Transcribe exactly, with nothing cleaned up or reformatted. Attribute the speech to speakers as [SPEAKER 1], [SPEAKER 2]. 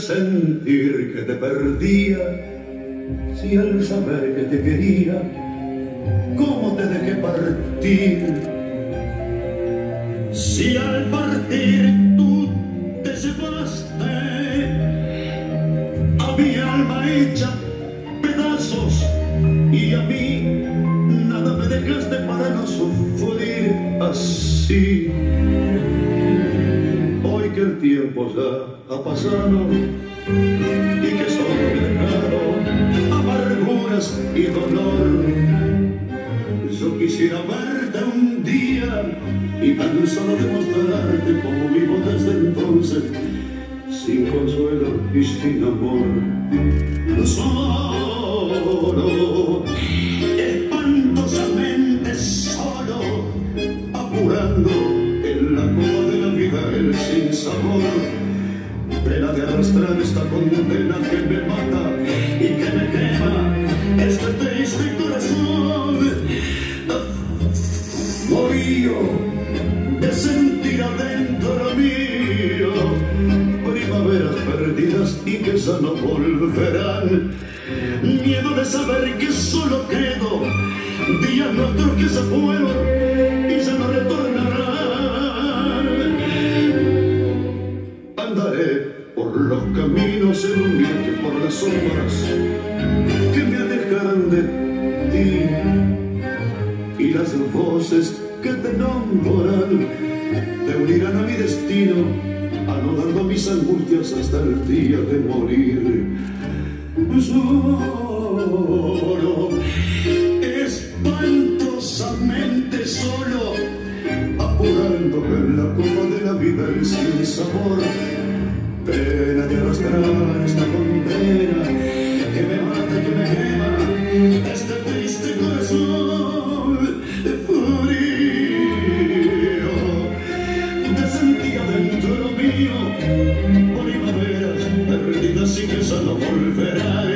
[SPEAKER 1] sentir que te perdía, si al saber que te quería, cómo te dejé partir. Si al partir tú te llevaste a mi alma hecha pedazos y a mí nada me dejaste para no sufrir así. Hoy que el tiempo ya ha pasado y que solo me he dejado amarguras y dolor, yo quisiera verte un día y tan solo demostrarte cómo vivo desde entonces, sin consuelo y sin amor. Solo, espantosamente solo, apurando en la copa de la vida el sinsabor, pena de arrastrar esta condena que me mata y que me quema este triste corazón. Morío de sentir adentro mío primaveras perdidas y que ya no volverán. Miedo de saber que solo quedo días nuestros que se fueron y ya no retornarán. Andaré por los caminos en un viaje por las sombras que me alejarán de ti, y las voces que te nombran te unirán a mi destino, anodando mis angustias hasta el día de morir. Solo, espantosamente solo, apurando en la copa de la vida el sinsabor, pena de arrastrar esta condena que me mata y que me quema este triste corazón frío de sentir adentro mío primaveras perdidas y que ya no volverán.